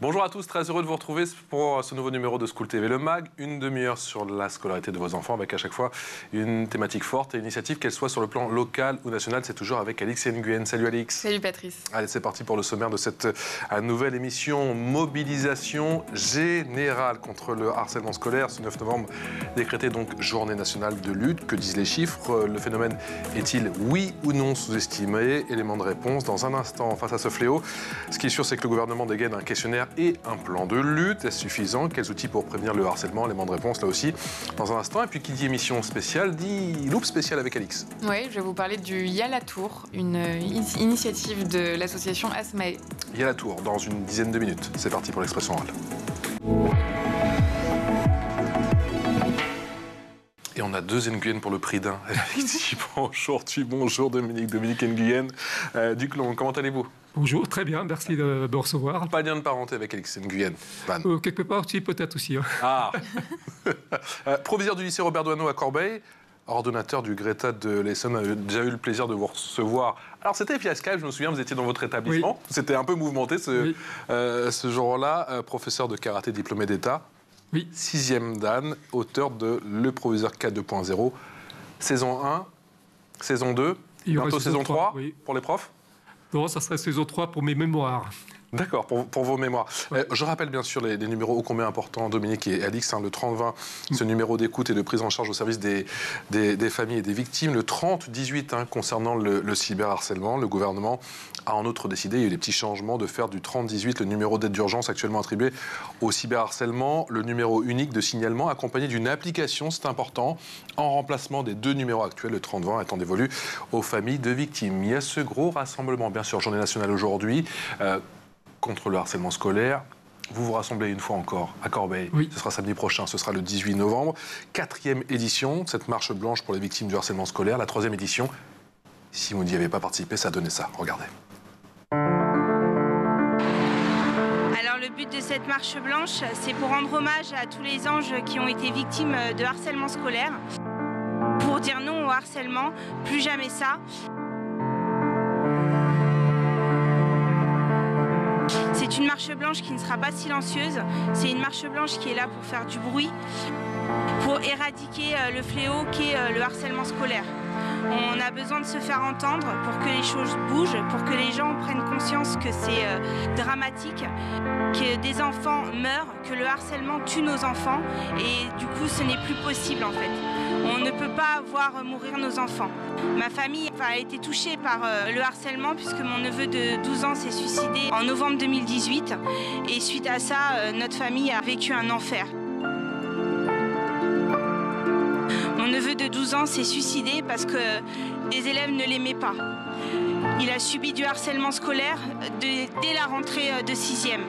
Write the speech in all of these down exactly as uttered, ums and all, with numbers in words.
Bonjour à tous, très heureux de vous retrouver pour ce nouveau numéro de School T V Le Mag, une demi-heure sur la scolarité de vos enfants avec à chaque fois une thématique forte et une initiative, qu'elle soit sur le plan local ou national. C'est toujours avec Alix Nguyen. Salut Alix. Salut Patrice. Allez, c'est parti pour le sommaire de cette euh, nouvelle émission. Mobilisation générale contre le harcèlement scolaire. Ce neuf novembre, décrété donc journée nationale de lutte. Que disent les chiffres? Le phénomène est-il oui ou non sous-estimé? Élément de réponse dans un instant. Face à ce fléau, ce qui est sûr, c'est que le gouvernement dégaine un questionnaire et un plan de lutte. Est-ce suffisant? Quels outils pour prévenir le harcèlement? Élément de réponse là aussi dans un instant. Et puis qui dit émission spéciale dit loupe spéciale avec Alix. Oui, je vais vous parler du Yala Tour, une initiative de l'association Asmae. Yala Tour dans une dizaine de minutes. C'est parti pour l'expression orale. Et on a deux Nguyen pour le prix d'un. Effectivement, aujourd'hui, bonjour Dominique, Dominique Nguyen euh, du Clon. Comment allez-vous? Bonjour, très bien, merci de me recevoir. Pas de lien de parenté avec Alix Nguyen. Euh, quelque part aussi, peut-être aussi. Hein. Ah euh, Proviseur du lycée Robert Doisneau à Corbeil, ordonnateur du Greta de l'Essonne, a déjà eu le plaisir de vous recevoir. Alors c'était via Skype, je me souviens, vous étiez dans votre établissement. Oui. C'était un peu mouvementé ce, oui. euh, ce jour-là. Euh, professeur de karaté diplômé d'État. Oui. Sixième Dan, auteur de Le Proviseur K deux point zéro. Saison un, saison deux, bientôt saison trois, oui. Pour les profs. Non, ça serait saison trois pour mes mémoires. D'accord, pour, pour vos mémoires. Ouais. Euh, je rappelle bien sûr les, les numéros ô combien importants, Dominique et Alix, hein, le trente vingt, mmh. ce numéro d'écoute et de prise en charge au service des, des, des familles et des victimes. Le trente dix-huit, hein, concernant le, le cyberharcèlement. Le gouvernement a en outre décidé, il y a eu des petits changements, de faire du trente dix-huit le numéro d'aide d'urgence actuellement attribué au cyberharcèlement, le numéro unique de signalement accompagné d'une application, c'est important, en remplacement des deux numéros actuels, le trente vingt étant dévolu aux familles de victimes. Il y a ce gros rassemblement, bien sûr, journée nationale aujourd'hui, euh, contre le harcèlement scolaire. Vous vous rassemblez une fois encore à Corbeil. Oui. Ce sera samedi prochain, ce sera le dix-huit novembre. Quatrième édition, cette marche blanche pour les victimes du harcèlement scolaire. La troisième édition, si vous n'y avez pas participé, ça donnait ça. Regardez. Alors le but de cette marche blanche, c'est pour rendre hommage à tous les anges qui ont été victimes de harcèlement scolaire. Pour dire non au harcèlement, plus jamais ça. C'est une marche blanche qui ne sera pas silencieuse, c'est une marche blanche qui est là pour faire du bruit, pour éradiquer le fléau qu'est le harcèlement scolaire. On a besoin de se faire entendre pour que les choses bougent, pour que les gens prennent conscience que c'est euh, dramatique, que des enfants meurent, que le harcèlement tue nos enfants et du coup ce n'est plus possible en fait. On ne peut pas voir mourir nos enfants. Ma famille a été touchée par euh, le harcèlement puisque mon neveu de douze ans s'est suicidé en novembre deux mille dix-huit et suite à ça, euh, notre famille a vécu un enfer. Mon neveu de douze ans s'est suicidé parce que les élèves ne l'aimaient pas. Il a subi du harcèlement scolaire de, dès la rentrée de sixième.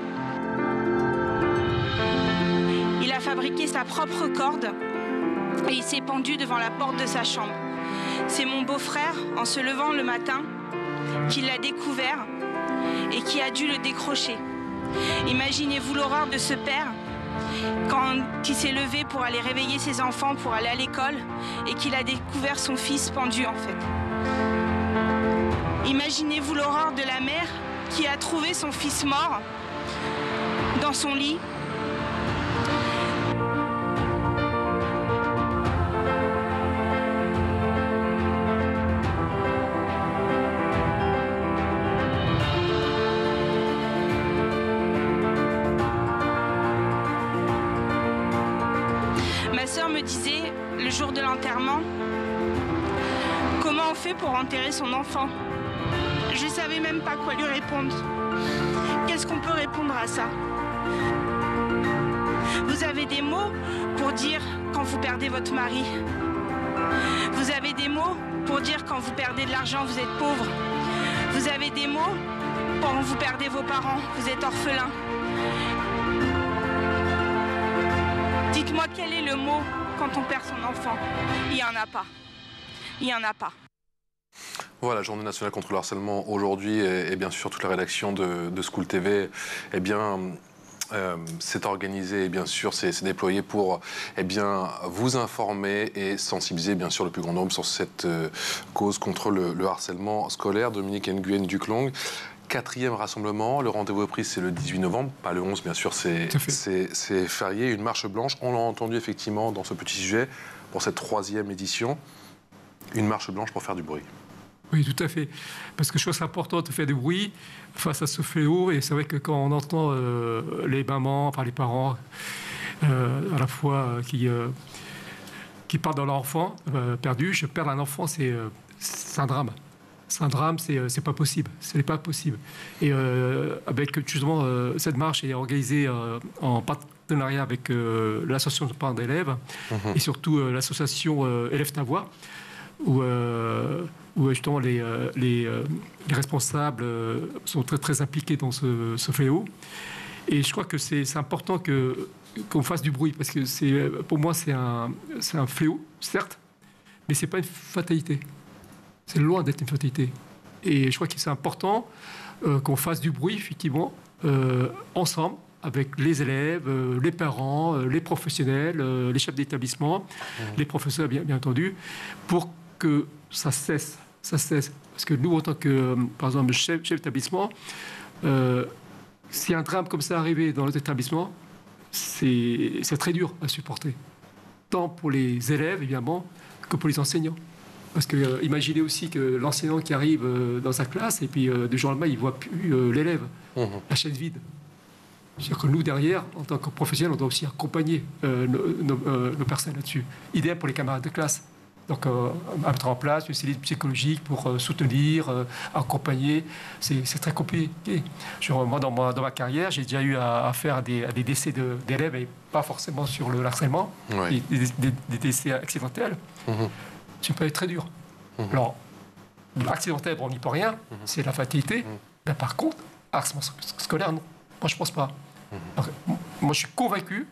Il a fabriqué sa propre corde et il s'est pendu devant la porte de sa chambre. C'est mon beau-frère, en se levant le matin, qui l'a découvert et qui a dû le décrocher. Imaginez-vous l'horreur de ce père quand il s'est levé pour aller réveiller ses enfants, pour aller à l'école, et qu'il a découvert son fils pendu en fait. Imaginez-vous l'horreur de la mère qui a trouvé son fils mort dans son lit. Ma sœur me disait, le jour de l'enterrement, comment on fait pour enterrer son enfant? Je ne savais même pas quoi lui répondre. Qu'est-ce qu'on peut répondre à ça? Vous avez des mots pour dire quand vous perdez votre mari. Vous avez des mots pour dire quand vous perdez de l'argent, vous êtes pauvre. Vous avez des mots quand vous perdez vos parents, vous êtes orphelin. Dites-moi quel est le mot quand on perd son enfant? Il n'y en a pas. Il n'y en a pas. Voilà, Journée nationale contre le harcèlement aujourd'hui et, et bien sûr toute la rédaction de, de School T V, eh bien, euh, c'est organisé et bien sûr c'est déployé pour eh bien, vous informer et sensibiliser bien sûr le plus grand nombre sur cette euh, cause contre le, le harcèlement scolaire. Dominique Nguyen du Clon. quatrième rassemblement. Le rendez-vous est pris, c'est le dix-huit novembre, pas le onze, bien sûr, c'est férié. Une marche blanche, on l'a entendu effectivement dans ce petit sujet, pour cette troisième édition. Une marche blanche pour faire du bruit. Oui, tout à fait. Parce que je trouve que c'est important de faire du bruit face à ce fléau. Et c'est vrai que quand on entend euh, les mamans, enfin les parents, euh, à la fois euh, qui, euh, qui parlent de leur enfant euh, perdu, je perds un enfant, c'est euh, un drame. C'est un drame, c'est euh, pas possible. Ce n'est pas possible. Et euh, avec justement euh, cette marche est organisée euh, en partenariat avec euh, l'association de parents d'élèves mmh. et surtout euh, l'association euh, Élèves ta voix, où, euh, où justement les, euh, les, euh, les responsables euh, sont très, très impliqués dans ce, ce fléau. Et je crois que c'est important que, qu'on fasse du bruit, parce que c'est, pour moi, c'est un, c'est un fléau, certes, mais ce n'est pas une fatalité. C'est loin d'être une fatalité. Et je crois que c'est important euh, qu'on fasse du bruit, effectivement, euh, ensemble, avec les élèves, euh, les parents, euh, les professionnels, euh, les chefs d'établissement, mmh. les professeurs, bien, bien entendu, pour que ça cesse. Ça cesse. Parce que nous, en tant que, euh, par exemple, chef, chef d'établissement, euh, si un drame comme ça arrivait dans notre établissement, c'est très dur à supporter. Tant pour les élèves, évidemment, que pour les enseignants. Parce que euh, imaginez aussi que l'enseignant qui arrive euh, dans sa classe et puis euh, du jour au lendemain, il ne voit plus euh, l'élève. Mmh. La chaise vide. C'est-à-dire que nous, derrière, en tant que professionnels, on doit aussi accompagner euh, nos, nos, euh, nos personnes là-dessus. Idéal pour les camarades de classe. Donc, euh, mettre en place une cellule psychologique pour euh, soutenir, euh, accompagner, c'est très compliqué. Genre, moi, dans ma, dans ma carrière, j'ai déjà eu à, à faire des, à des décès d'élèves, de, et pas forcément sur le harcèlement, ouais. des, des, des décès accidentels. Mmh. C'est pas très dur. Mmh. Alors, accidentel, on n'y peut rien, mmh. c'est la fatalité. Mmh. Mais par contre, harcèlement scolaire, non. Moi, je pense pas. Mmh. Alors, moi, je suis convaincu,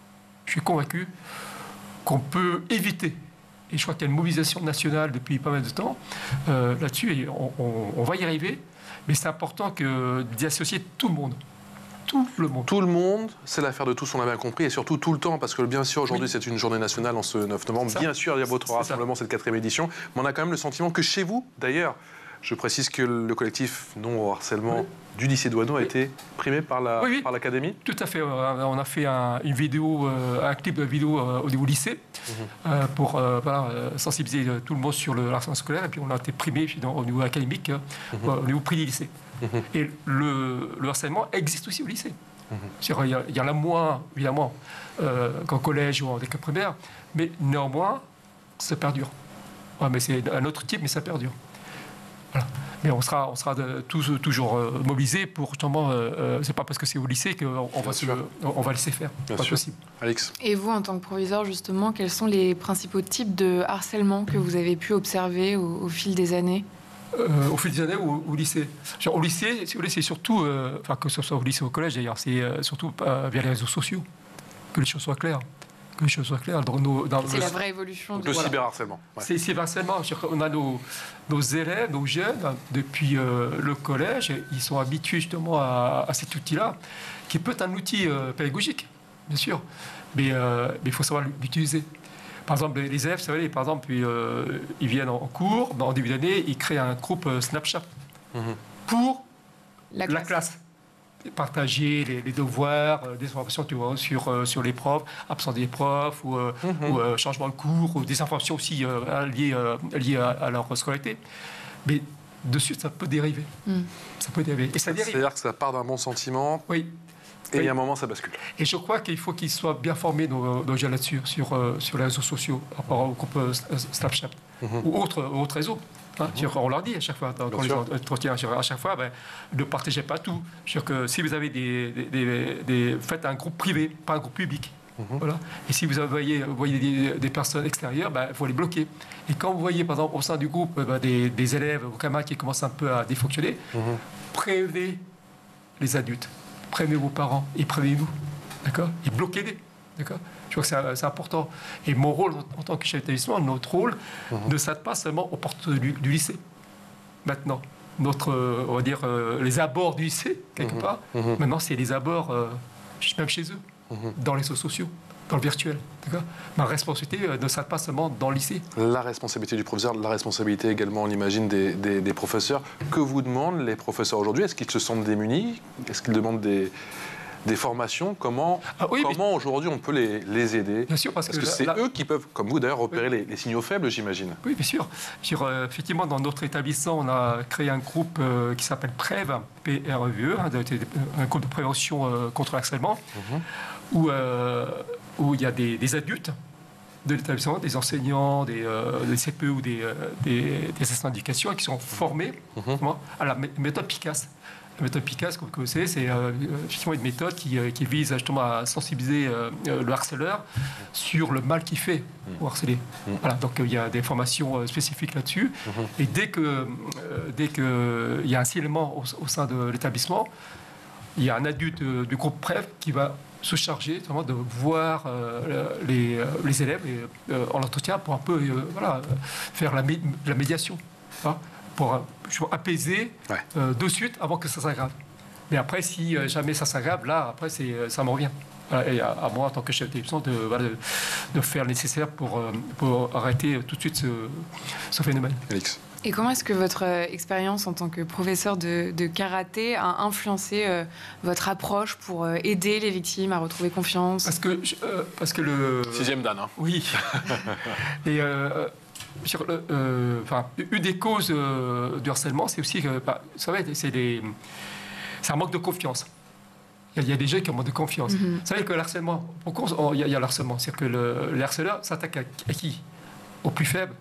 je suis convaincu qu'on peut éviter. Et je crois qu'il y a une mobilisation nationale depuis pas mal de temps euh, là-dessus, et on, on, on va y arriver. Mais c'est important d'y associer tout le monde. Tout le monde. Tout le monde, c'est l'affaire de tous, on l'a bien compris, et surtout tout le temps, parce que bien sûr, aujourd'hui, oui. c'est une journée nationale en ce neuf novembre. Bien sûr, il y a votre rassemblement, cette quatrième édition, mais on a quand même le sentiment que chez vous, d'ailleurs, je précise que le collectif non au harcèlement oui. du lycée Douaneau a oui. été primé par l'Académie. La, oui, oui. Tout à fait. On a fait un, une vidéo, un clip de vidéo au niveau lycée mmh. euh, pour euh, voilà, sensibiliser tout le monde sur le harcèlement scolaire, et puis on a été primé au niveau académique, mmh. au niveau prix du lycée. Mmh. Et le, le harcèlement existe aussi au lycée. Mmh. Il, y a, il y en a moins, évidemment, euh, qu'en collège ou en école primaire, mais néanmoins, ça perdure. Ouais, mais c'est un autre type, mais ça perdure. Voilà. Mais on sera, on sera de, tous, toujours euh, mobilisés pour justement. Euh, c'est pas parce que c'est au lycée qu'on va, se, on va laisser faire. Bien pas sûr. Possible. Alex. Et vous, en tant que proviseur, justement, quels sont les principaux types de harcèlement que vous avez pu observer au, au fil des années? Euh, au fil des années ou au, au lycée. Genre, au lycée, si vous voulez, c'est surtout, euh, enfin que ce soit au lycée ou au collège d'ailleurs, c'est euh, surtout euh, via les réseaux sociaux que les choses soient claires. Que les choses soient claires. C'est la vraie évolution de... Le voilà. cyberharcèlement. Ouais. C'est le cyberharcèlement. On a nos, nos élèves, nos jeunes, depuis euh, le collège, ils sont habitués justement à, à cet outil-là, qui peut être un outil euh, pédagogique, bien sûr, mais euh, il faut savoir l'utiliser. Par exemple, les élèves, vous savez, par exemple, ils, euh, ils viennent en cours, en début d'année, ils créent un groupe euh, Snapchat mmh. pour la classe. La classe. Partager les, les devoirs, euh, des informations tu vois, sur, euh, sur les profs, absence des profs, ou, euh, mmh. ou euh, changement de cours, ou des informations aussi euh, liées, euh, liées à, à leur scolarité. Mais dessus, ça peut dériver. Mmh. Ça peut dériver. Et ça dérive. C'est-à-dire que ça part d'un bon sentiment. Oui. Et il y a un moment, ça bascule. Et je crois qu'il faut qu'ils soient bien formés, nos, nos jeunes là-dessus, sur, euh, sur les réseaux sociaux, par rapport au groupe euh, Snapchat, mmh. ou autres autre réseaux. Hein, mmh. On leur dit à chaque fois, quand les entretiens, à chaque fois, ben, ne partagez pas tout. Que si vous avez des, des, des, des... Faites un groupe privé, pas un groupe public. Mmh. Voilà. Et si vous voyez, vous voyez des, des personnes extérieures, il ben, faut les bloquer. Et quand vous voyez, par exemple, au sein du groupe, ben, des, des élèves ou camarades qui commencent un peu à défonctionner, mmh. prévenez les adultes. Prévenez vos parents et prévenez-nous, d'accord? Et bloquez-les, d'accord? Je crois que c'est important. Et mon rôle en tant que chef d'établissement, notre rôle mmh. ne s'arrête pas seulement aux portes du, du lycée. Maintenant, notre, on va dire, euh, les abords du lycée, quelque mmh. part. Mmh. Maintenant, c'est les abords, euh, même chez eux, mmh. dans les réseaux sociaux. dans le virtuel. Ma responsabilité ne s'arrête pas seulement dans le lycée. La responsabilité du professeur, la responsabilité également, on imagine, des, des, des professeurs. Que vous demandent les professeurs aujourd'hui? Est-ce qu'ils se sentent démunis? Est-ce qu'ils demandent des... des formations, comment, ah oui, comment mais... aujourd'hui on peut les, les aider? Bien sûr, parce, parce que, que c'est là, eux qui peuvent, comme vous d'ailleurs, repérer oui. les, les signaux faibles, j'imagine. Oui, bien sûr. Dire, euh, effectivement, dans notre établissement, on a créé un groupe euh, qui s'appelle PREV, P R E V E, hein, un groupe de prévention euh, contre l'harcèlement, mm-hmm. où, euh, où il y a des, des adultes de l'établissement, des enseignants, des, euh, des C P E ou des, euh, des, des assistants d'éducation qui sont formés mm-hmm. à la méthode Picasse. La méthode Picasse, comme vous savez, c'est euh, justement une méthode qui, euh, qui vise justement à sensibiliser euh, le harceleur sur le mal qu'il fait pour harceler. Mmh. Voilà, donc il euh, y a des formations euh, spécifiques là-dessus. Mmh. Et dès que euh, dès que il y a un signalement au, au sein de l'établissement, il y a un adulte euh, du groupe PREV qui va se charger justement de voir euh, les, les élèves et, euh, en entretien pour un peu euh, voilà, faire la, mé la médiation. Hein, pour euh, apaiser ouais. euh, de suite avant que ça s'aggrave. Mais après, si euh, jamais ça s'aggrave, là, après, c'est, ça me revient. Voilà, et à, à moi, en tant que chef d'établissement, de, voilà, de, de faire le nécessaire pour, euh, pour arrêter tout de suite ce, ce phénomène. Alix. Et comment est-ce que votre euh, expérience en tant que professeur de, de karaté a influencé euh, votre approche pour euh, aider les victimes à retrouver confiance? Parce que, euh, parce que le... Sixième dan, hein. Oui. et... Euh, Sur le, euh, enfin, une des causes euh, du harcèlement, c'est aussi que, bah, vous savez, c'est, des, c'est un manque de confiance. Il y, a, il y a des gens qui ont manque de confiance. Mm-hmm. Vous savez que le harcèlement, pourquoi on, il, y a, il y a le harcèlement, c'est que le, le harceleur s'attaque à, à qui? Aux plus faibles,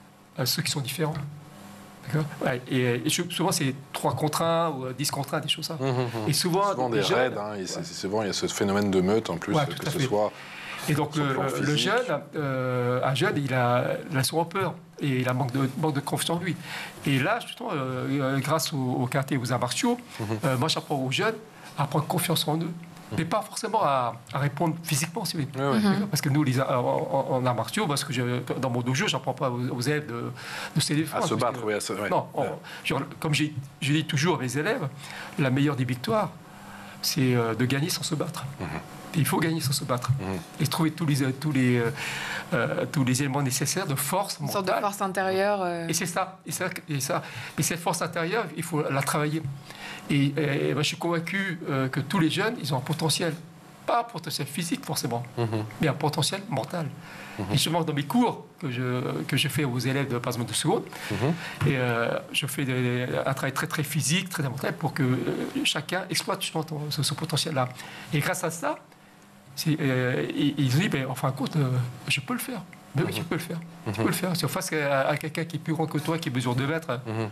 à ceux qui sont différents. D'accord? Ouais, et, et souvent, c'est trois contre un ou dix contre un, des choses ça. Mmh, et souvent, souvent des jeunes, raids, hein, et c'est, c'est souvent il y a ce phénomène de meute en plus, ouais, que ce soit... Et donc le, le jeune, euh, un jeune, il a, il a souvent peur et il a manque de, manque de confiance en lui. Et là, justement, euh, grâce au, au karaté et aux arts martiaux, mm-hmm. euh, moi j'apprends aux jeunes à prendre confiance en eux. Mm-hmm. Mais pas forcément à, à répondre physiquement, si vous voulez. Ouais, ouais. Parce que nous, les, en, en arts martiaux, parce que je, dans mon dojo, je n'apprends pas aux, aux élèves de, de se défendre. À se battre, que, oui. À se, ouais. Non, on, genre, comme j'ai, je dis toujours à mes élèves, la meilleure des victoires, c'est euh, de gagner sans se battre. Mm-hmm. Et il faut gagner sans se battre. Mmh. Et trouver tous les, tous, les, euh, tous les éléments nécessaires de force mentale. Une sorte de force intérieure. Euh... Et c'est ça. Et, ça, et, ça. et cette force intérieure, il faut la travailler. Et, et, et ben, je suis convaincu euh, que tous les jeunes, ils ont un potentiel. Pas un potentiel physique, forcément, mmh. mais un potentiel mental. Mmh. Et justement, dans mes cours que je, que je fais aux élèves de, par exemple, de seconde, mmh. et, euh, je fais des, un travail très, très physique, très mental, pour que euh, chacun exploite justement ce, ce potentiel-là. Et grâce à ça, C'est, euh, ils disent, ben, en fin de compte, euh, je peux le faire. Ben oui, mm-hmm. tu peux le faire. Mm-hmm. Tu peux le faire. Si on face à, à quelqu'un qui est plus grand que toi, qui mesure deux mètres, mm-hmm.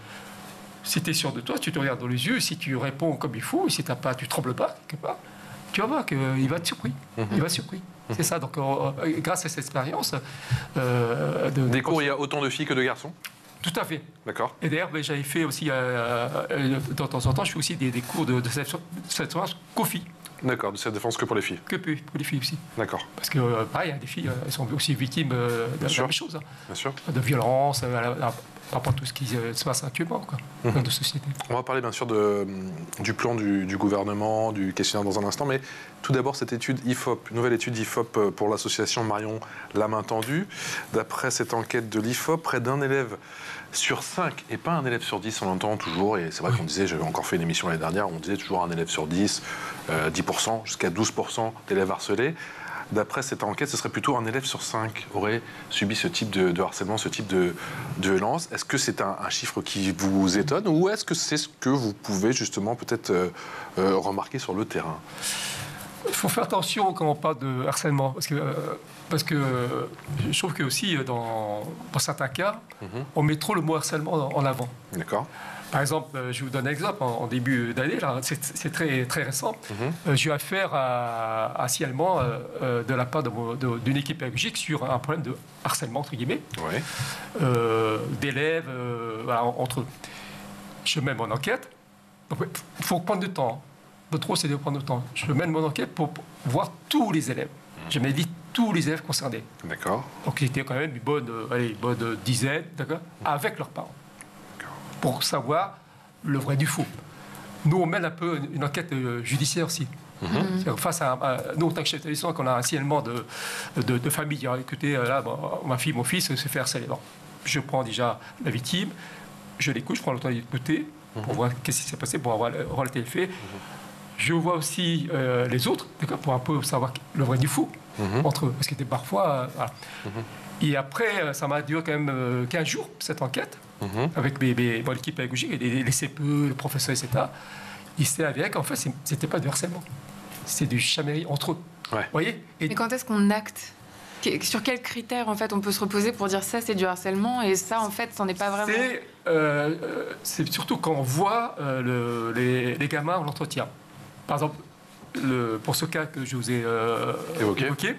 si tu es sûr de toi, tu te regardes dans les yeux, si tu réponds comme il faut, et si t'as pas, tu ne trembles pas, quelque part, tu vas voir qu'il euh, va être surpris. Mm-hmm. Il va être surpris. Mm-hmm. C'est ça. Donc, euh, grâce à cette expérience... Euh, de, Des cours, il y a autant de filles que de garçons? Tout à fait. D'accord. Et d'ailleurs, ben, j'avais fait aussi, euh, euh, de temps en temps, je fais aussi des, des cours de, de cette sorte qu'aux-filles. D'accord, de cette défense que pour les filles. Que pour les filles aussi. D'accord. Parce que, euh, pareil, des filles, elles sont aussi victimes euh, de la même chose. Hein. Bien sûr. De violence, euh, par rapport à tout ce qui euh, se passe actuellement, quoi, mmh. dans nos sociétés. On va parler bien sûr de, du plan du, du gouvernement, du questionnaire dans un instant, mais tout d'abord cette étude I F O P, nouvelle étude I F O P pour l'association Marion La Main Tendue. D'après cette enquête de l'I F O P, près d'un élève sur cinq, et pas un élève sur dix, on l'entend toujours, et c'est vrai qu'on disait, j'avais encore fait une émission l'année dernière, on disait toujours un élève sur dix, euh, dix pour cent, jusqu'à douze pour cent d'élèves harcelés. D'après cette enquête, ce serait plutôt un élève sur cinq aurait subi ce type de, de harcèlement, ce type de, de violence. Est-ce que c'est un, un chiffre qui vous étonne, ou est-ce que c'est ce que vous pouvez justement peut-être euh, euh, remarquer sur le terrain? Il faut faire attention quand on parle de harcèlement, parce que, euh, parce que euh, je trouve que aussi dans, dans certains cas, mm-hmm. on met trop le mot harcèlement en avant. D'accord. Par exemple, je vous donne un exemple, en, en début d'année, là, c'est, c'est très, très récent, mm-hmm. euh, j'ai eu affaire à, à signalement euh, de la part de, de, d'une équipe pédagogique sur un problème de harcèlement, entre guillemets, ouais. euh, d'élèves euh, voilà, entre eux. Je mets mon enquête, il faut prendre du temps. Le trop, c'est de prendre du temps. Je mène mon enquête pour voir tous les élèves. Je m'ai dit tous les élèves concernés. D'accord. Donc, il était quand même une bonne, allez, une bonne dizaine, d'accord, avec leurs parents. D'accord. Pour savoir le vrai du faux. Nous, on mène un peu une enquête judiciaire aussi. Mmh. Face à, à nous, en tant que chef d'établissement, qu'on a un signalement de, de, de famille, écoutez, là, bon, ma fille, mon fils se fait harceler. Bon, je prends déjà la victime, je l'écoute, je prends le temps d'écouter pour mmh. voir qu'est-ce qui s'est passé, pour avoir relaté le fait. Mmh. Je vois aussi euh, les autres, pour un peu savoir le vrai du faux mmh. entre eux, parce que parfois, euh, voilà. Mmh. Et après, ça m'a duré quand même euh, quinze jours, cette enquête, mmh. avec mes, mes, bon, l'équipe pédagogique, les, les C P E, le professeur, et cetera. Il s'est avéré qu'en fait, c'était pas du harcèlement, c'est du chamaillerie entre eux. Ouais. Voyez. Et mais quand est-ce qu'on acte ? Sur quels critères, en fait, on peut se reposer pour dire ça, c'est du harcèlement, et ça, en fait, c'en est pas vraiment. C'est, euh, c'est surtout quand on voit euh, le, les, les gamins en entretien. Par exemple, le, pour ce cas que je vous ai euh, évoqué, évoqué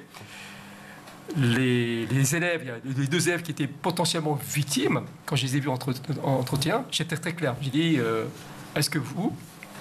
les, les élèves, il y a les deux élèves qui étaient potentiellement victimes, quand je les ai vus en entre, entretien, j'étais très clair. J'ai dit, euh, est-ce que vous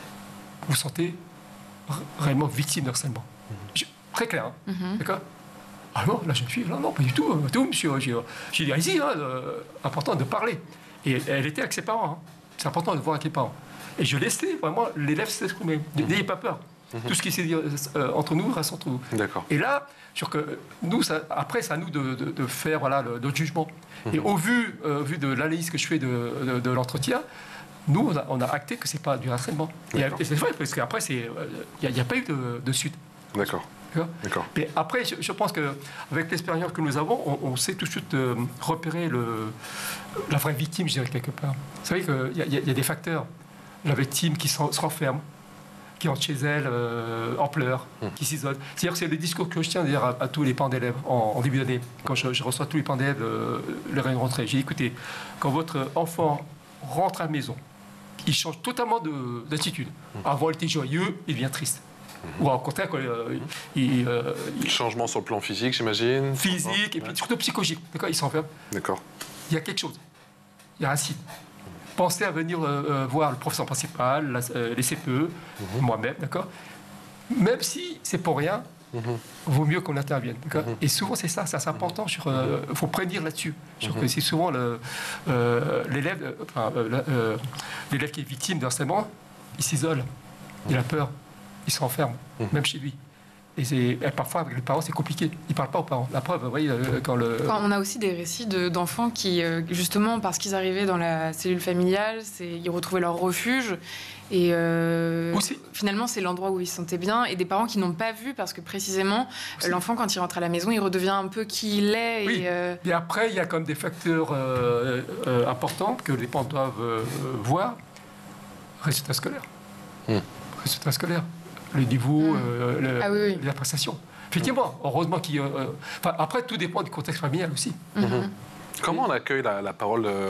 vous sentez réellement victime de harcèlement ? Je, très clair, hein, mm-hmm. d'accord ? Ah non, la jeune fille, non, non, pas du tout, tout monsieur. J'ai, j'ai dit, allez-y, hein, euh, important de parler. Et elle était avec ses parents. Hein. C'est important de voir avec les parents. Et je laissais vraiment l'élève s'exprimer. N'ayez pas peur. Mm-hmm. Tout ce qui s'est dit euh, entre nous reste entre nous. D'accord. Et là, sur que nous, ça, après, c'est à nous de, de, de faire voilà, le, notre jugement. Mm-hmm. Et au vu, euh, vu de l'analyse que je fais de, de, de l'entretien, nous, on a, on a acté que ce n'est pas du harcèlement. Et, et c'est vrai, parce qu'après, il n'y a, a pas eu de, de suite. D'accord. D'accord. Mais après, je, je pense qu'avec l'expérience que nous avons, on, on sait tout de suite euh, repérer le, la vraie victime, je dirais, quelque part. Vous savez qu'il y, y, y a des facteurs. La victime qui se renferme, qui rentre chez elle euh, en pleurs, mmh. qui s'isole. C'est-à-dire que c'est le discours que je tiens à, à, à tous les parents d'élèves en, en début d'année. Quand je, je reçois tous les parents d'élèves, euh, le réunion de rentrée, j'ai dit, écoutez, quand votre enfant rentre à la maison, il change totalement de, d'attitude. Mmh. Avant, il était joyeux, il devient triste. Mmh. Ou au contraire, euh, il, euh, il... Changement sur le plan physique, j'imagine. Physique, et puis surtout psychologique. D'accord, il s'enferme. D'accord. Il y a quelque chose. Il y a un signe. Pensez à venir euh, voir le professeur principal, la, euh, les C P E, mmh. moi-même, d'accord. Même si c'est pour rien, mmh. vaut mieux qu'on intervienne, d'accord. Mmh. Et souvent, c'est ça, ça c'est important. Il euh, faut prévenir là-dessus. Mmh. Que c'est souvent le, euh, l'élève, euh, enfin, euh, euh, l'élève qui est victime d'un harcèlement, il s'isole, mmh. il a peur. Il se renferme, mmh. même chez lui. Et, c'est, et parfois, avec les parents, c'est compliqué. Ils ne parlent pas aux parents. La preuve, vous voyez, quand le... Enfin, on a aussi des récits de, d'enfants qui, justement, parce qu'ils arrivaient dans la cellule familiale, c'est, ils retrouvaient leur refuge. Et euh, finalement, c'est l'endroit où ils se sentaient bien. Et des parents qui n'ont pas vu, parce que précisément, aussi. L'enfant, quand il rentre à la maison, il redevient un peu qui il est. Oui. Et, euh... et après, il y a comme des facteurs euh, euh, importants que les parents doivent euh, voir. Résultats scolaires. Mmh. Résultats scolaires. Le niveau, mmh. euh, le, ah, oui, oui. la prestation. Effectivement, heureusement qu'il... Euh, enfin, après, tout dépend du contexte familial aussi. Mmh. Comment on accueille la, la parole de,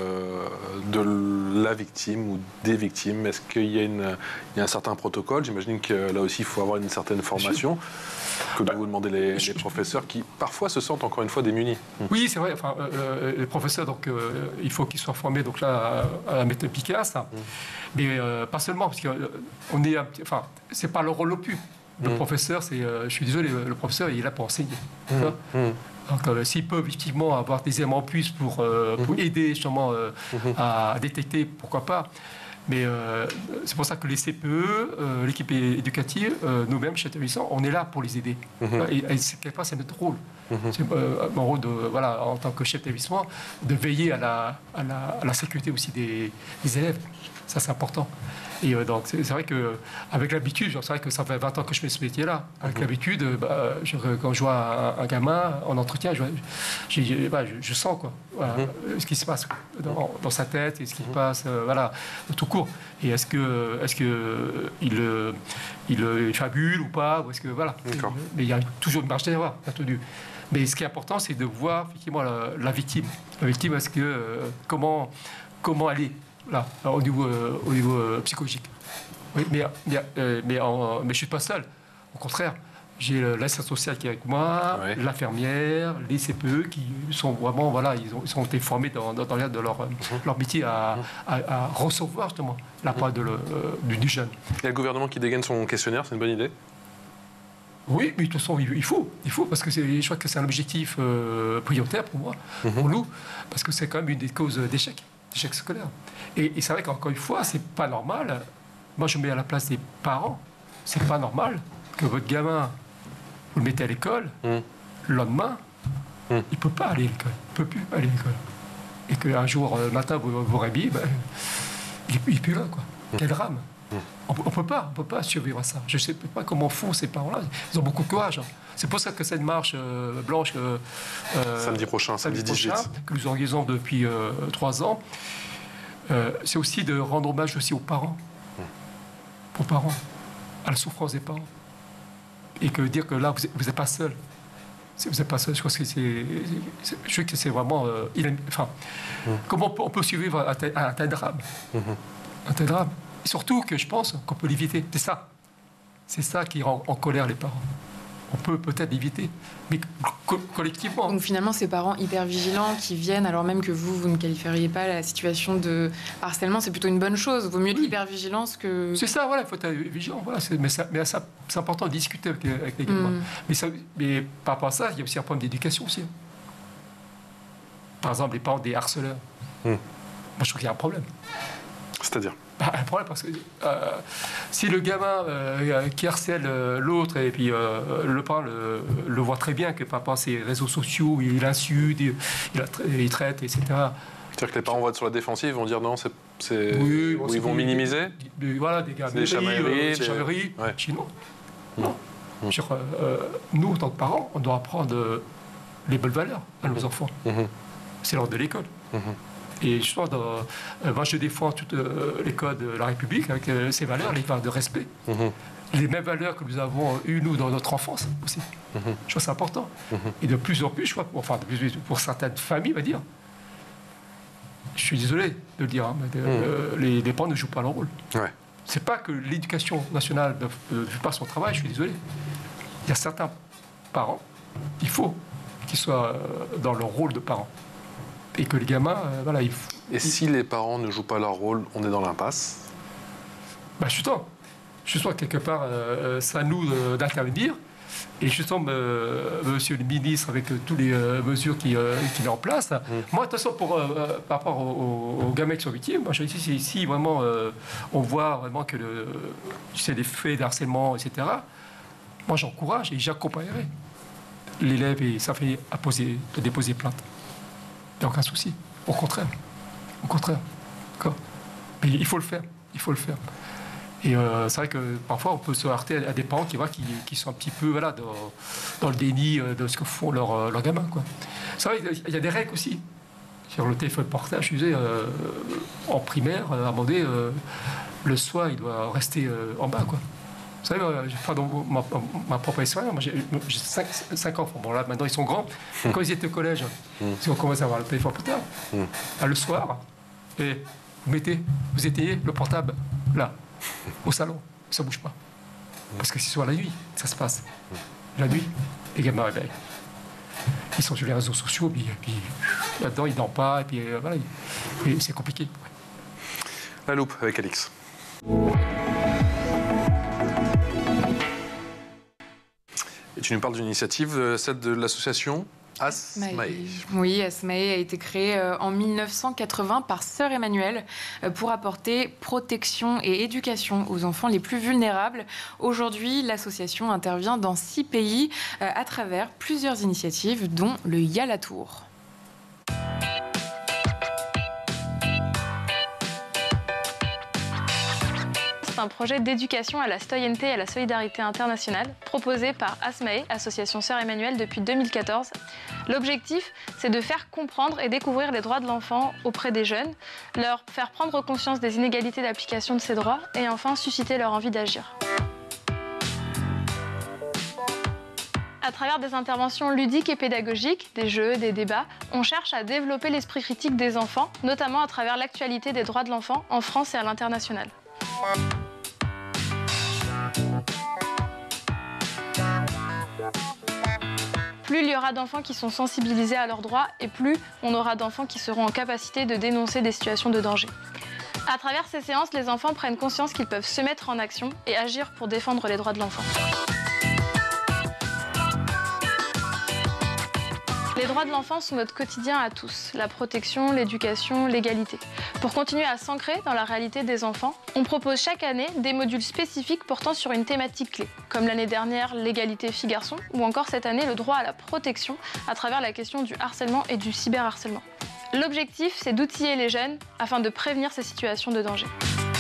de la victime ou des victimes ? Est-ce qu'il y a, une, il y a un certain protocole ? J'imagine que là aussi, il faut avoir une certaine formation. Que doivent vous demander les, les professeurs qui, parfois, se sentent encore une fois démunis. Oui, c'est vrai. Enfin, euh, les professeurs, donc, euh, il faut qu'ils soient formés donc, là, à, à la méthode Picasse. Mmh. Mais euh, pas seulement, parce qu'on est... Enfin, c'est pas le rôle le plus. Le mmh. professeur, c'est... Euh, je suis désolé, le professeur, il est là pour enseigner. Mmh. Mmh. Donc, euh, s'ils peuvent effectivement avoir des éléments en plus pour, euh, pour mmh. aider justement euh, mmh. à détecter, pourquoi pas. Mais euh, c'est pour ça que les C P E, euh, l'équipe éducative, euh, nous-mêmes, chez l'établissement, on est là pour les aider. Mmh. Et, et c'est, quelque part, c'est notre rôle. Mmh. C'est euh, mon rôle, de, voilà, en tant que chef d'établissement, de veiller à la, à la, à la sécurité aussi des, des élèves. Ça, c'est important. Et euh, donc, c'est, c'est vrai qu'avec l'habitude, c'est vrai que ça fait vingt ans que je fais ce métier-là. Avec mmh. l'habitude, bah, je, quand je vois un, un gamin en entretien, je, je, je, bah, je, je sens quoi, voilà, mmh. ce qui se passe dans, dans sa tête et ce qui se mmh. passe euh, voilà, tout court. Et est-ce que, est-ce que il, il, il fabule ou pas, ou est-ce que voilà. D'accord. Mais il y a toujours une marge d'erreur, bien entendu. Mais ce qui est important, c'est de voir effectivement la, la victime. La victime, est-ce que euh, comment comment elle est là, au niveau, euh, au niveau euh, psychologique. Oui, mais, mais, euh, mais, en, mais je ne suis pas seul. Au contraire, j'ai l'assistante sociale qui est avec moi, ouais. l'infirmière, les C P E qui sont vraiment, voilà, ils ont, ils ont été formés dans, dans, dans le cadre de leur, mmh. leur métier à, mmh. à, à recevoir justement la part de le, euh, du, du jeune. Il y a le gouvernement qui dégaine son questionnaire, c'est une bonne idée ? Oui, mais de toute façon, il faut, il faut parce que c'est, je crois que c'est un objectif euh, prioritaire pour moi, mmh. pour nous, parce que c'est quand même une des causes d'échec. Échec scolaire. Et, et c'est vrai qu'encore une fois, c'est pas normal. Moi, je me mets à la place des parents. C'est pas normal que votre gamin, vous le mettez à l'école, mmh. le lendemain, mmh. il ne peut pas aller à l'école. Il ne peut plus aller à l'école. Et qu'un jour, le matin, vous vous réveillez, ben, il n'est plus là, quoi. Mmh. Quel drame. Mmh. On ne peut pas, on peut pas survivre à ça. Je ne sais pas comment font ces parents-là. Ils ont beaucoup de courage. Hein. C'est pour ça que cette marche euh, blanche... Euh, samedi prochain, samedi dix-huit. Que nous organisons depuis euh, trois ans, euh, c'est aussi de rendre hommage aussi aux parents. Mmh. Aux parents. À la souffrance des parents. Et que dire que là, vous n'êtes pas seul. Vous n'êtes pas seul. Je pense que c'est, je trouve que c'est vraiment... Euh, il, enfin, mmh. comment on peut, on peut survivre à, à un tel drame mmh. Un tel drame. Et surtout que je pense qu'on peut l'éviter. C'est ça. C'est ça qui rend en colère les parents. On peut peut-être l'éviter, mais co collectivement. Donc finalement, ces parents hyper vigilants qui viennent, alors même que vous, vous ne qualifieriez pas la situation de harcèlement, c'est plutôt une bonne chose. Vaut mieux de oui. l'hyper-vigilance que... C'est ça, voilà, il faut être vigilant. Voilà, mais ça, mais ça, c'est important de discuter avec, avec les gamins. Mm. Mais, ça, mais par rapport à ça, il y a aussi un problème d'éducation aussi. Par exemple, les parents des harceleurs. Mm. Moi, je trouve qu'il y a un problème. C'est-à-dire bah, un problème parce que euh, si le gamin euh, qui harcèle euh, l'autre et puis euh, le parent le, le voit très bien que par rapport à ses réseaux sociaux, il insulte, il, il, il traite, et cetera. C'est-à-dire que les parents vont être sur la défensive, ils vont dire non, c'est, c'est... Oui, ou ils vont des, minimiser des, des, Voilà, des gars, des chamailleries, des chamailleries. Ouais. Chez nous, mmh. non. Mmh. Sur, euh, nous, en tant que parents, on doit apprendre euh, les bonnes valeurs à nos mmh. enfants. Mmh. C'est l'ordre de l'école. Mmh. Et je pense, dans, euh, moi, je défends toute euh, l'école de la République avec euh, ces valeurs, les valeurs de respect. Mmh. Les mêmes valeurs que nous avons eues, nous, dans notre enfance aussi. Mmh. Je crois que c'est important. Mmh. Et de plus en plus, je crois, enfin, pour certaines familles, on va dire, je suis désolé de le dire, hein, mais de, mmh. euh, les, les parents ne jouent pas leur rôle. Ouais. C'est pas que l'éducation nationale ne fait pas son travail, je suis désolé. Il y a certains parents, il faut qu'ils soient dans leur rôle de parents. Et que les gamins, euh, voilà, il faut... Et si les parents ne jouent pas leur rôle, on est dans l'impasse? Bah, justement, justement, quelque part, euh, c'est à nous euh, d'intervenir. Et justement, euh, monsieur le ministre, avec euh, toutes les euh, mesures qu'il euh, qui met en place, mmh. moi, de toute façon, pour, euh, par rapport aux, aux gamins qui sont victimes, moi, je dis, si, si vraiment euh, on voit vraiment que le, tu sais, les faits d'harcèlement, et cetera, moi, j'encourage et j'accompagnerai l'élève et sa famille à, poser, à déposer plainte. Il n'y a aucun souci. Au contraire. Au contraire. D'accord. Mais il faut le faire. Il faut le faire. Et euh, c'est vrai que parfois, on peut se heurter à des parents qui, voilà, qui, qui sont un petit peu voilà, dans, dans le déni de ce que font leurs leur gamins. Quoi. C'est vrai qu'il y a des règles aussi. Sur le téléphone portable, je disais, euh, en primaire, à un moment donné, euh, le soir, il doit rester euh, en bas. Quoi. Vous savez, enfin, dans ma, ma propre expérience, moi j'ai cinq, cinq enfants. Bon, là, maintenant, ils sont grands. Mmh. Quand ils étaient au collège, mmh. si on commence à avoir le téléphone portable, mmh. à le soir, et vous mettez, vous éteignez le portable là, au salon, ça ne bouge pas. Parce que c'est sur la nuit, ça se passe. La nuit, les gamins réveillent. Ils sont sur les réseaux sociaux, puis, puis là-dedans, ils ne dorment pas, et puis euh, voilà, et c'est compliqué. La loupe avec Alix. Et tu nous parles d'une initiative, celle de l'association Asmae. Oui, Asmae a été créée en mille neuf cent quatre-vingts par Sœur Emmanuelle pour apporter protection et éducation aux enfants les plus vulnérables. Aujourd'hui, l'association intervient dans six pays à travers plusieurs initiatives, dont le Yala Tour. Un projet d'éducation à la citoyenneté et à la solidarité internationale proposé par Asmae, Association Sœur Emmanuelle, depuis deux mille quatorze. L'objectif, c'est de faire comprendre et découvrir les droits de l'enfant auprès des jeunes, leur faire prendre conscience des inégalités d'application de ces droits et enfin susciter leur envie d'agir. À travers des interventions ludiques et pédagogiques, des jeux, des débats, on cherche à développer l'esprit critique des enfants, notamment à travers l'actualité des droits de l'enfant en France et à l'international. Plus il y aura d'enfants qui sont sensibilisés à leurs droits et plus on aura d'enfants qui seront en capacité de dénoncer des situations de danger. À travers ces séances, les enfants prennent conscience qu'ils peuvent se mettre en action et agir pour défendre les droits de l'enfant. Les droits de l'enfant sont notre quotidien à tous, la protection, l'éducation, l'égalité. Pour continuer à s'ancrer dans la réalité des enfants, on propose chaque année des modules spécifiques portant sur une thématique clé, comme l'année dernière l'égalité filles-garçons, ou encore cette année le droit à la protection à travers la question du harcèlement et du cyberharcèlement. L'objectif, c'est d'outiller les jeunes afin de prévenir ces situations de danger.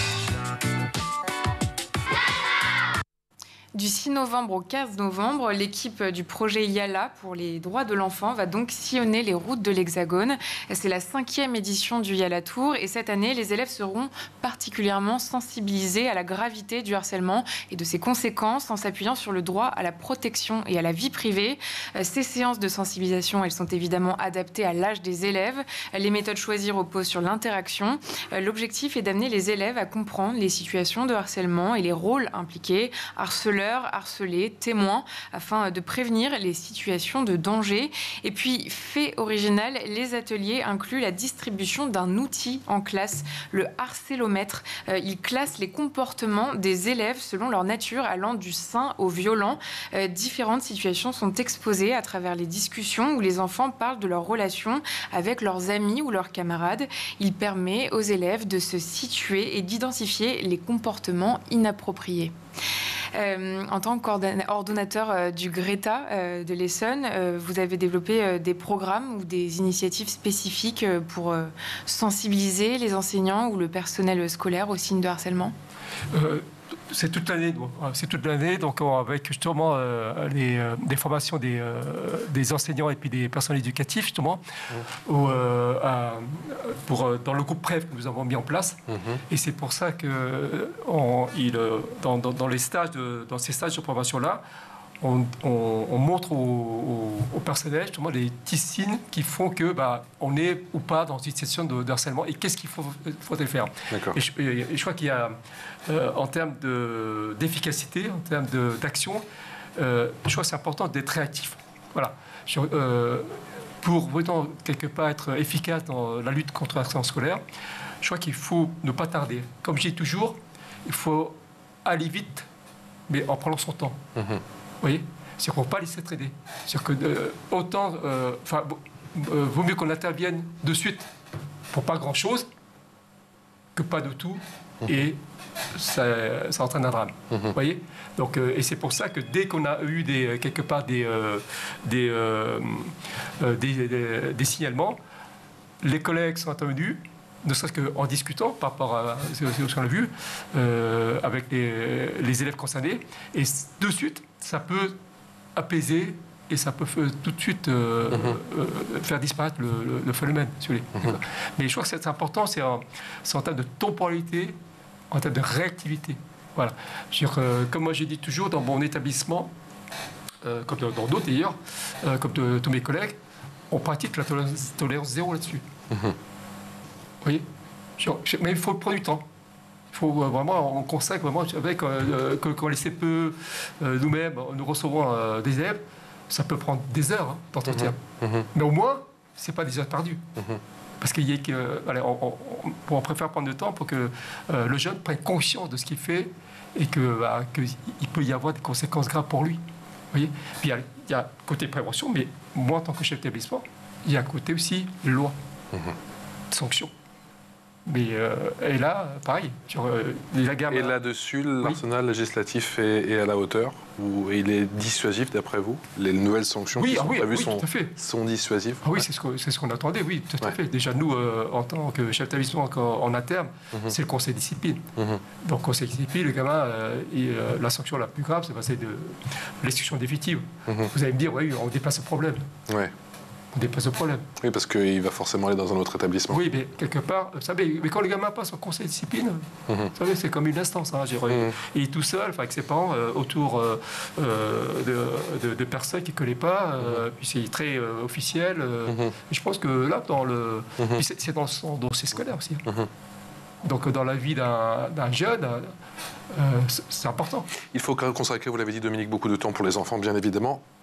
Du six novembre au quinze novembre, l'équipe du projet Yala pour les droits de l'enfant va donc sillonner les routes de l'Hexagone. C'est la cinquième édition du Yala Tour et cette année, les élèves seront particulièrement sensibilisés à la gravité du harcèlement et de ses conséquences en s'appuyant sur le droit à la protection et à la vie privée. Ces séances de sensibilisation, elles sont évidemment adaptées à l'âge des élèves. Les méthodes choisies reposent sur l'interaction. L'objectif est d'amener les élèves à comprendre les situations de harcèlement et les rôles impliqués, harceleurs, harcelés, témoins, afin de prévenir les situations de danger. Et puis, fait original, les ateliers incluent la distribution d'un outil en classe, le harcélomètre. Euh, il classe les comportements des élèves selon leur nature, allant du sain au violent. Euh, différentes situations sont exposées à travers les discussions où les enfants parlent de leurs relations avec leurs amis ou leurs camarades. Il permet aux élèves de se situer et d'identifier les comportements inappropriés. Euh, en tant qu'ordonnateur euh, du Greta euh, de l'Essonne, euh, vous avez développé euh, des programmes ou des initiatives spécifiques euh, pour euh, sensibiliser les enseignants ou le personnel scolaire aux signes de harcèlement ? euh, C'est toute l'année, c'est toute l'année, donc avec justement euh, les, euh, des formations des, euh, des enseignants et puis des personnels éducatifs justement, mmh. où, euh, à, pour, dans le groupe Prève que nous avons mis en place. Mmh. Et c'est pour ça que on, il, dans, dans, dans les stages, de, dans ces stages de formation là, on, on, on montre au, au, au personnel justement les petits signes qui font que bah, on est ou pas dans une situation de, de harcèlement et qu'est-ce qu'il faut, faudrait faire. Et je, et je crois qu'il y a euh, en termes de, d'efficacité, en termes de, d'action, euh, je crois que c'est important d'être réactif. Voilà. Je, euh, pour vraiment quelque part être efficace dans la lutte contre le harcèlement scolaire, je crois qu'il faut ne pas tarder. Comme je dis toujours, il faut aller vite, mais en prenant son temps. Mmh. Vous voyez, c'est qu'on ne faut pas laisser traîner. C'est que euh, autant, euh, enfin, euh, vaut mieux qu'on intervienne de suite pour pas grand-chose que pas de tout et ça, ça entraîne un drame. Mmh. Vous voyez. Donc, euh, et c'est pour ça que dès qu'on a eu des, quelque part des, euh, des, euh, euh, des, des, des signalements, les collègues sont intervenus, ne serait-ce qu'en discutant par rapport à ce qu'on a vu euh, avec les, les élèves concernés. Et de suite, ça peut apaiser et ça peut tout de suite euh, mm-hmm. euh, faire disparaître le, le, le phénomène. Si vous voulez. Mm-hmm. Mais je crois que c'est important, c'est en, c'est en termes de temporalité, en termes de réactivité. Voilà. Je veux dire, euh, comme moi je dis toujours dans mon établissement, euh, comme dans d'autres d'ailleurs, euh, comme de, tous mes collègues, on pratique la tolérance, tolérance zéro là-dessus. Mm-hmm. Vous voyez, mais il faut prendre du temps. Il faut vraiment, on consacre vraiment avec euh, que quand les C P E euh, nous-mêmes, nous recevons euh, des élèves, ça peut prendre des heures hein, d'entretien. Mmh, mmh. Mais au moins, c'est pas des heures perdues. Mmh. Parce qu'il y a que, euh, allez, on, on, on préfère prendre du temps pour que euh, le jeune prenne conscience de ce qu'il fait et que bah, qu'il peut y avoir des conséquences graves pour lui. Vous voyez. Puis il y a, il y a côté prévention, mais moi en tant que chef d'établissement, il y a un côté aussi loi, mmh. sanction. Mais euh, et là, pareil, sur euh, la gamme. Et là-dessus, l'arsenal oui. législatif est, est à la hauteur ou il est dissuasif d'après vous? Les nouvelles sanctions oui, qui ah sont oui, prévues oui, sont, sont dissuasives? Ah oui, ouais. c'est ce qu'on c'est ce qu'on attendait, oui, tout à ouais. fait. Déjà, nous, euh, en tant que chef d'établissement en, en interne, mm-hmm. c'est le conseil de discipline. Mm-hmm. Donc, conseil de discipline, le gamin, euh, et, euh, la sanction la plus grave, c'est passer de l'exécution définitive. Mm-hmm. Vous allez me dire, oui, on dépasse le problème. Ouais. On dépasse le problème. Oui, parce qu'il va forcément aller dans un autre établissement. Oui, mais quelque part, vous savez, mais quand le gamin passe au conseil de discipline, mmh. vous savez, c'est comme une instance. Hein, mmh. Il est tout seul, enfin, avec ses parents, euh, autour euh, de, de, de personnes qu'il ne connaît pas, euh, mmh. puis c'est très euh, officiel. Euh, mmh. Et je pense que là, dans le, mmh. c'est, c'est dans son dossier scolaire aussi. Mmh. Donc, dans la vie d'un, d'un jeune, euh, c'est, c'est important. Il faut consacrer, vous l'avez dit, Dominique, beaucoup de temps pour les enfants, bien évidemment.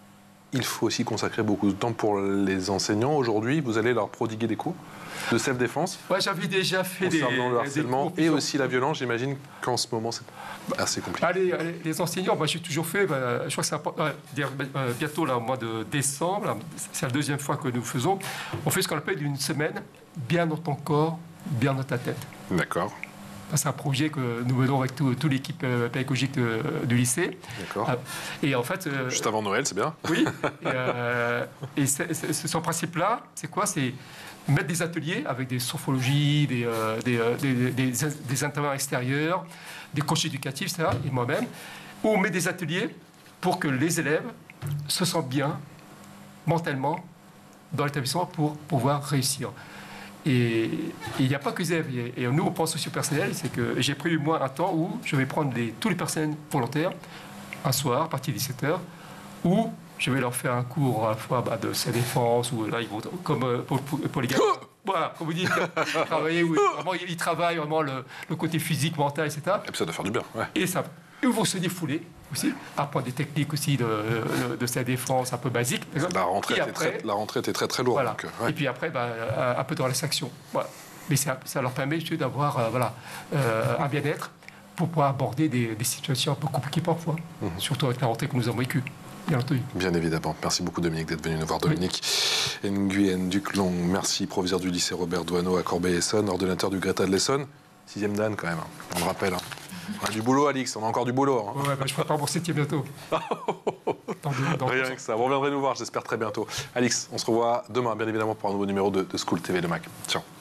il faut aussi consacrer beaucoup de temps pour les enseignants. Aujourd'hui, vous allez leur prodiguer des cours de self-défense. Ouais, j'avais déjà fait des concernant le harcèlement des et aussi la violence. J'imagine qu'en ce moment, c'est assez compliqué. Allez, allez, les enseignants, moi j'ai toujours fait, bah, je crois que c'est important, euh, bientôt, là, au mois de décembre, là, c'est la deuxième fois que nous faisons, on fait ce qu'on appelle une semaine, bien dans ton corps, bien dans ta tête. D'accord. C'est un projet que nous menons avec toute tout l'équipe pédagogique de, du lycée. D'accord. Et en fait... Euh, Juste avant Noël, c'est bien. Oui. Et, euh, et c'est, c'est, ce principe-là, c'est quoi? C'est mettre des ateliers avec des sophrologies, des, euh, des, euh, des, des, des, des intervenants extérieurs, des coachs éducatifs, et cetera, et moi-même, où on met des ateliers pour que les élèves se sentent bien mentalement dans l'établissement pour pouvoir réussir. Et il n'y a pas que les élèves. Et nous, on pense aussi au personnel. C'est que j'ai pris, moi, un temps où je vais prendre les, tous les personnels volontaires, un soir, à partir de dix-sept heures, où je vais leur faire un cours à la fois bah, de sa défense, ou là, ils vont, comme pour, pour, pour les gars, voilà, comme vous dites, travailler, où vraiment, ils travaillent vraiment le, le côté physique, mental, et cetera. Et puis ça doit faire du bien, ouais. Et ça, ils vont se défouler aussi, apprendre des techniques aussi de, de, de sa défense un peu basiques. La rentrée, après, était très, la rentrée était très très lourde. Voilà. Donc, ouais. Et puis après, bah, un peu de relaxation. Voilà. Mais ça, ça leur permet d'avoir euh, voilà, euh, un bien-être pour pouvoir aborder des, des situations un peu compliquées parfois, mmh. surtout avec la rentrée que nous avons vécue. Bien entendu. Bien évidemment. Merci beaucoup Dominique d'être venu nous voir. Dominique oui. Nguyen Duclon, merci, proviseur du lycée Robert Doisneau à Corbeil-Essonnes, ordonnateur du Greta de l'Essonne. Sixième dan quand même, on le rappelle. Hein. On a du boulot, Alix, on a encore du boulot. Hein. Ouais, bah, je prépare mon septième bientôt. dans deux, dans Rien que ça. Vous reviendrez nous voir, j'espère très bientôt. Alix, on se revoit demain, bien évidemment, pour un nouveau numéro de, de School T V de Mac. Ciao.